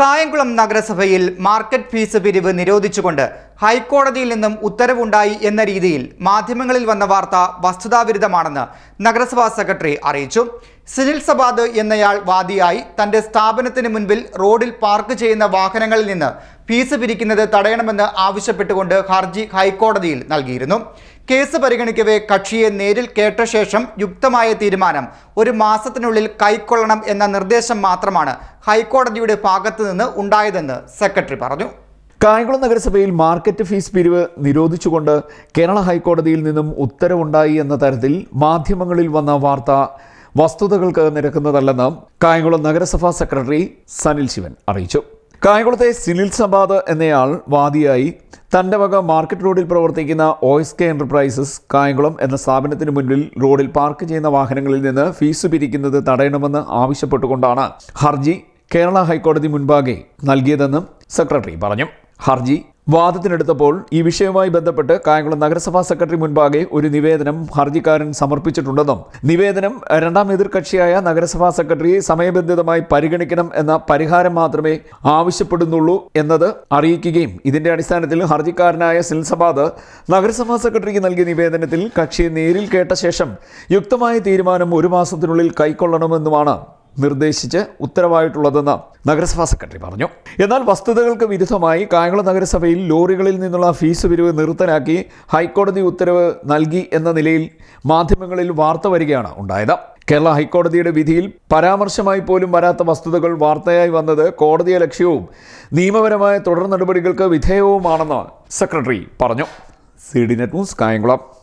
കായംകുളം നഗരസഭയിൽ market fees പിരിവ് നിരോധിച്ചുകൊണ്ട് ഹൈക്കോടതിയിൽ നിന്നും ഉത്തരവുണ്ടായി എന്ന രീതിയിൽ മാധ്യമങ്ങളിൽ വന്ന വാർത്ത വസ്തുതാവിരുദ്ധമാണെന്ന് നഗരസഭാ സെക്രട്ടറി അറിയിച്ചു. സിനിൽ സബാദ് എന്നയാൾ വാദിയായി തന്റെ സ്ഥാപനത്തിന് മുൻപിൽ റോഡിൽ പാർക്ക് ചെയ്യുന്ന വാഹനങ്ങളിൽ നിന്ന് ഫീസ് പിരിക്കുന്നത് തടയണമെന്ന് ആവശ്യപ്പെട്ടുകൊണ്ട് ഹർജി ഹൈക്കോടതിയിൽ നൽകിയിരുന്നു. കേസ് പരിഗണിക്കവേ കക്ഷിയെ നേരിൽ കേട്ട ശേഷം യുക്തമായ തീരുമാനം ഒരു മാസത്തിനുള്ളിൽ കൈക്കൊള്ളണം എന്ന നിർദ്ദേശം മാത്രമാണ് ഹൈക്കോടതിയുടെ ഭാഗത്തു നിന്ന് ഉണ്ടായതെന്ന് സെക്രട്ടറി പറഞ്ഞു. കായംകുളം നഗരസഭയിൽ മാർക്കറ്റ് ഫീസ് പിരിവ് നിരോധിച്ചുകൊണ്ട് കേരള ഹൈക്കോടതിയിൽ നിന്നും ഉത്തരവുണ്ടായി എന്ന തരത്തിൽ മാധ്യമങ്ങളിൽ വന്ന വാർത്ത വസ്തുതകൾക്ക് നിരക്കുന്നതല്ലെന്ന് കായംകുളം നഗരസഭാ സെക്രട്ടറി സനിൽ ശിവൻ അറിയിച്ചു. കായംകുളത്തെ സിനിൽ സബാദ് എന്നയാൾ വാദിയായി തൻ്റെ വക മാർക്കറ്റ് റോഡിൽ പ്രവർത്തിക്കുന്ന OSK എന്റർപ്രൈസസ് കായംകുളം എന്ന സ്ഥാപനത്തിന് മുൻപിൽ റോഡിൽ പാർക്ക് ചെയ്യുന്ന വാഹനങ്ങളിൽ നിന്ന് ഫീസ് പിരിക്കുന്നത് തടയണമെന്ന് ആവശ്യപ്പെട്ടുകൊണ്ടാണ് ഹർജി കേരള ഹൈക്കോടതി മുൻപാകെ നൽകിയതെന്നും സെക്രട്ടറി പറഞ്ഞു. ഹർജി വാദത്തിനെടുത്തപ്പോൾ ഈ വിഷയവുമായി ബന്ധപ്പെട്ട് കായംകുളം നഗരസഭാ സെക്രട്ടറി മുൻപാകെ ഒരു നിവേദനം ഹർജിക്കാരൻ സമർപ്പിച്ചിട്ടുണ്ടെന്നും നിവേദനം രണ്ടാം എതിർകക്ഷിയായ നഗരസഭാ സെക്രട്ടറി സമയബന്ധിതമായി പരിഗണിക്കണം എന്ന പരിഹാരം മാത്രമേ ആവശ്യപ്പെടുന്നുള്ളൂ എന്നത് അറിയിക്കുകയും ഇതിന്റെ അടിസ്ഥാനത്തിൽ ഹർജിക്കാരനായ സിനിൽ സബാദ് നഗരസഭാ സെക്രട്ടറിക്ക് നൽകിയ നിവേദനത്തിൽ കക്ഷിയെ നേരിൽ കേട്ട ശേഷം യുക്തമായ തീരുമാനം ഒരു മാസത്തിനുള്ളിൽ കൈക്കൊള്ളണമെന്നുമാണ് നിർദ്ദേശിച്ച് ഉത്തരവായിട്ടുള്ളതെന്ന് നഗരസഭാ സെക്രട്ടറി പറഞ്ഞു. എന്നാൽ വസ്തുതകൾക്ക് വിരുദ്ധമായി കായംകുളം നഗരസഭയിൽ ലോറികളിൽ നിന്നുള്ള ഫീസ് പിരിവ് നിർത്തലാക്കി ഹൈക്കോടതി ഉത്തരവ് നൽകി എന്ന നിലയിൽ മാധ്യമങ്ങളിൽ വാർത്ത വരികയാണ് ഉണ്ടായത്. കേരള ഹൈക്കോടതിയുടെ വിധിയിൽ പരാമർശമായി പോലും വരാത്ത വസ്തുതകൾ വാർത്തയായി വന്നത് കോടതിയെ ലക്ഷ്യവും നിയമപരമായ തുടർ നടപടികൾക്ക് വിധേയവുമാണെന്ന് സെക്രട്ടറി പറഞ്ഞു. CDNet news Kayamkulam.